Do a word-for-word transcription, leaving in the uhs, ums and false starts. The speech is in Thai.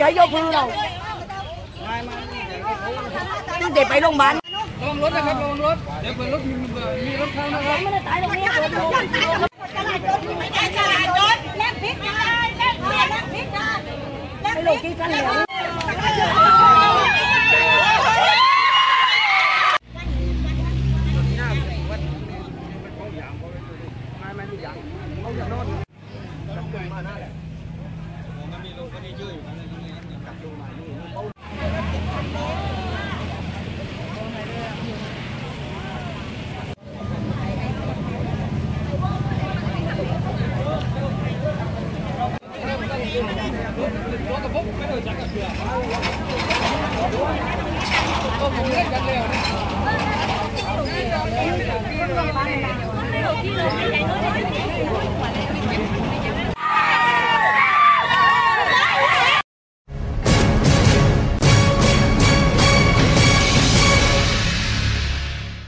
ใจยกมือเราตั้งแต่ไปโรงพยาบาลลงรถนะครับลงรถเดี๋ยวเปิดรถมีมีรถเข้านะครับไม่ได้ตายตรงนี้เปิดรถตลาดรถไม่ใช่ตลาดรถเล่นพริกนะเล่นพริกเล่นพริกนะเล่นพริกกันเหรอ